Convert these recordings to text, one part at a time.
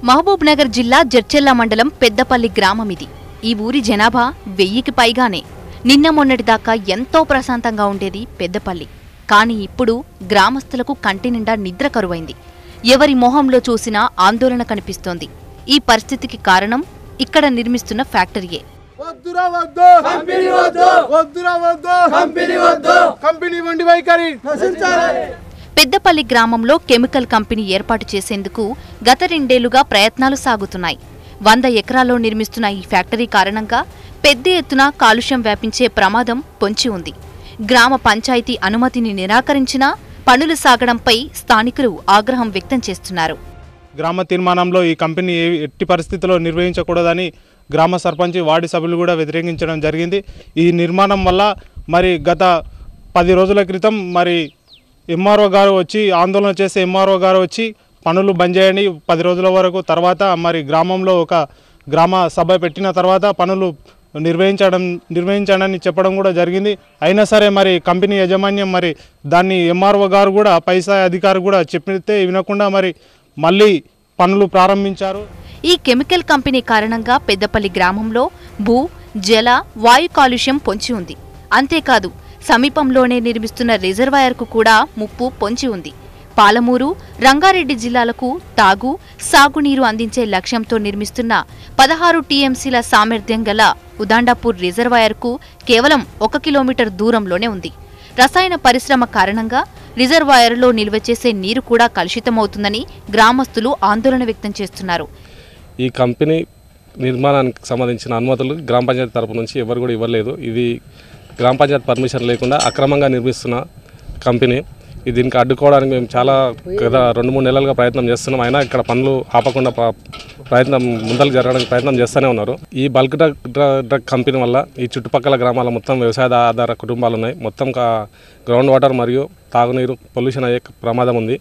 మహబూబ్నగర్ జిల్లా జడ్చెల్ల మండలం పెద్దపల్లి గ్రామం ఇది. ఈ ఊరి జనాభా 1000కి పైగానే. నిన్న మొన్నటిదాకా ఎంతో ప్రశాంతంగా ఉండేది పెద్దపల్లి. కానీ ఇప్పుడు గ్రామస్తులకు కంటి నిండా నిద్ర కరువైంది. ఎవరి మొహంలో చూసినా ఆందోళన కనిపిస్తోంది. ఈ పరిస్థితికి కారణం ఇక్కడ నిర్మిస్తున్న ఫ్యాక్టరీయే. పెద్దపల్లి గ్రామంలో కెమికల్ కంపెనీ ఏర్పాటు చేసేందుకు గత 2 ఏళ్లుగా ప్రయత్నాలు సాగుతున్నాయి. 100 ఎకరాల్లో నిర్మిస్తున్న ఈ ఫ్యాక్టరీ కారణంగా పెద్ద ఎత్తున కాలుష్యం వ్యాపించే ప్రమాదం పొంచి ఉంది. గ్రామ పంచాయతీ అనుమతిని నిరాకరించినా పనులు సాగడంపై స్థానికులు ఆగ్రహం వ్యక్తం చేస్తున్నారు. గ్రామ తీర్మానంలో ఈ కంపెనీ ఎట్టి పరిస్థితుల్లో నిర్వహించకూడదని గ్రామ సర్పంచ్ వార్డు సభ్యులు కూడా వ్యతిరేకించడం జరిగింది. ఈ నిర్మాణం వల్ల మరి గత 10 రోజుల క్రితం మరి ఎంఆర్ఓ గారు వచ్చి ఆందోళన చేసే ఎంఆర్ఓ గారు వచ్చి పనులు బంద్ చేయండి 10 రోజుల వరకు, తర్వాత మరి గ్రామంలో ఒక గ్రామ సభ పెట్టిన తర్వాత పనులు నిర్వహించడని చెప్పడం కూడా జరిగింది. అయినా సరే మరి కంపెనీ యాజమాన్యం మరి దాన్ని ఎంఆర్ఓ గారు కూడా పైసా అధికారి కూడా చెప్పితే వినకుండా మరి మళ్ళీ పనులు ప్రారంభించారు. ఈ కెమికల్ కంపెనీ కారణంగా పెద్దపల్లి గ్రామంలో భూ, జల, వాయు కాలుష్యం పొంచి ఉంది. అంతేకాదు సమీపంలోనే నిర్మిస్తున్న రిజర్వాయర్కు కూడా ముప్పు పొంచి ఉంది. పాలమూరు, రంగారెడ్డి జిల్లాలకు తాగు, సాగునీరు అందించే లక్ష్యంతో నిర్మిస్తున్న 16 టీఎంసీల సామర్థ్యం గల ఉదాండాపూర్ రిజర్వాయర్కు కేవలం 1 కిలోమీటర్ దూరంలోనే ఉంది. రసాయన పరిశ్రమ కారణంగా రిజర్వాయర్లో నిల్వ చేసే నీరు కూడా కలుషితమవుతుందని గ్రామస్తులు ఆందోళన వ్యక్తం చేస్తున్నారు. ఈ కంపెనీ నిర్మాణానికి సంబంధించిన అనుమతులు గ్రామ పంచాయతీ తరపు నుంచి ఎవరు కూడా ఇవ్వలేదు. ఇది గ్రామ పంచాయతీ పర్మిషన్ లేకుండా అక్రమంగా నిర్మిస్తున్న కంపెనీ. దీనికి అడ్డుకోవడానికి మేము చాలా గత 2-3 నెలలుగా ప్రయత్నం చేస్తున్నాం. అయినా ఇక్కడ పనులు ఆపకుండా ముందరకు జరగడానికి ప్రయత్నం చేస్తూనే ఉన్నారు. ఈ బల్క్ డ్రగ్ కంపెనీ వల్ల ఈ చుట్టుపక్కల గ్రామాల మొత్తం వ్యవసాయ ఆధార కుటుంబాలు ఉన్నాయి. మొత్తం గ్రౌండ్ వాటర్ మరియు తాగునీరు పొల్యూషన్ అయ్యే ప్రమాదం ఉంది.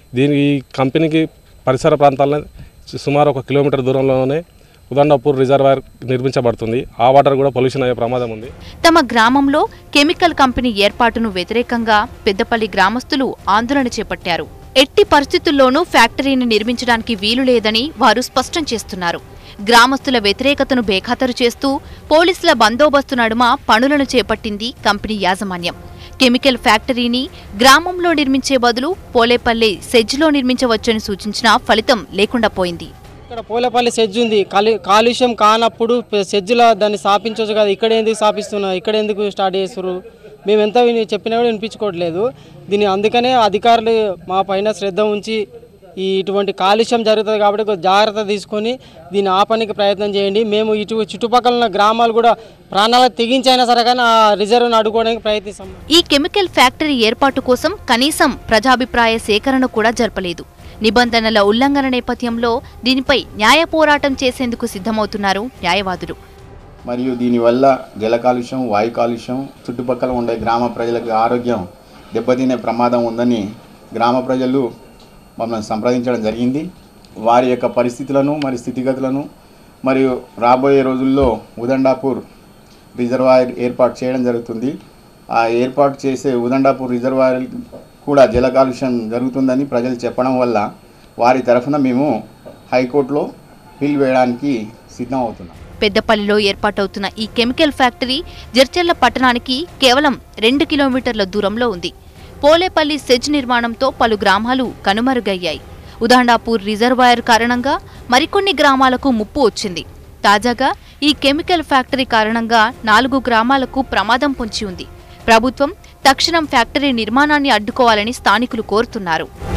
ఈ కంపెనీకి పరిసర ప్రాంతాల్లో సుమారు 1 కిలోమీటర్ దూరంలోనే ఉదాండాపూర్ రిజర్వాయర్ నిర్మించబడుతుంది. ఆ వాటర్ కూడా పొల్యూషన్ అయ్యే ప్రమాదం ఉంది. తమ గ్రామంలో కెమికల్ కంపెనీ ఏర్పాటును వ్యతిరేకంగా పెద్దపల్లి గ్రామస్తులు ఆందోళన చేపట్టారు. ఎట్టి పరిస్థితుల్లోనూ ఫ్యాక్టరీని నిర్మించడానికి వీలు లేదని వారు స్పష్టం చేస్తున్నారు. గ్రామస్తుల వ్యతిరేకతను బేఖాతరు చేస్తూ పోలీసుల బందోబస్తు నడుమ పనులను చేపట్టింది కంపెనీ యాజమాన్యం. కెమికల్ ఫ్యాక్టరీని గ్రామంలో నిర్మించే బదులు పోలేపల్లి సెజ్లో నిర్మించవచ్చని సూచించినా ఫలితం లేకుండా పోయింది. ఇక్కడ పోలేపల్లి సెజ్ ఉంది. కాలుష్యం కానప్పుడు సెజ్లో దాన్ని స్థాపించవచ్చు కదా. ఇక్కడ ఎందుకు స్థాపిస్తున్నా, ఇక్కడ ఎందుకు స్టార్ట్ చేస్తారు? మేము ఎంత చెప్పినా కూడా వినిపించుకోవట్లేదు. దీన్ని అందుకనే అధికారులు మా పైన శ్రద్ధ ఉంచి ఇటువంటి కాలుష్యం జరుగుతుంది కాబట్టి జాగ్రత్త తీసుకొని దీన్ని ఆపడానికి ప్రయత్నం చేయండి. మేము చుట్టుపక్కల ఉన్న గ్రామాలు కూడా ప్రాణాలకు తెగించైనా సరే కానీ ఆ రిజర్వ్ను అడ్డుకోవడానికి ప్రయత్నిస్తాం. ఈ కెమికల్ ఫ్యాక్టరీ ఏర్పాటు కోసం కనీసం ప్రజాభిప్రాయ సేకరణ కూడా జరపలేదు. నిబంధనల ఉల్లంఘన నేపథ్యంలో దీనిపై న్యాయ పోరాటం చేసేందుకు సిద్ధమవుతున్నారు న్యాయవాదులు. మరియు దీనివల్ల జల కాలుష్యం, వాయు కాలుష్యం, చుట్టుపక్కల ఉండే గ్రామ ప్రజలకు ఆరోగ్యం దెబ్బతినే ప్రమాదం ఉందని గ్రామ ప్రజలు మమ్మల్ని సంప్రదించడం జరిగింది. వారి యొక్క పరిస్థితులను మరియు స్థితిగతులను మరియు రాబోయే రోజుల్లో ఉదండాపూర్ రిజర్వాయర్ ఏర్పాటు చేయడం జరుగుతుంది. ఆ ఏర్పాటు చేసే ఉదండాపూర్ రిజర్వాయర్ కూడా జల కాలుష్యం జరుగుతుందని ప్రజలు చెప్పడం వల్ల వారి తరఫున మేము హైకోర్టులో పిల్ వేయడానికి సిద్ధం అవుతున్నాం. పెద్దపల్లిలో ఏర్పాటవుతున్న ఈ కెమికల్ ఫ్యాక్టరీ జడ్చెల్ల పట్టణానికి కేవలం 2 కిలోమీటర్ల దూరంలో ఉంది. పోలేపల్లి సెజ్ నిర్మాణంతో పలు గ్రామాలు కనుమరుగయ్యాయి. ఉదాండాపూర్ రిజర్వాయర్ కారణంగా మరికొన్ని గ్రామాలకు ముప్పు వచ్చింది. తాజాగా ఈ కెమికల్ ఫ్యాక్టరీ కారణంగా 4 గ్రామాలకు ప్రమాదం పొంచి ఉంది. ప్రభుత్వం తక్షణం ఫ్యాక్టరీ నిర్మాణాన్ని అడ్డుకోవాలని స్థానికులు కోరుతున్నారు.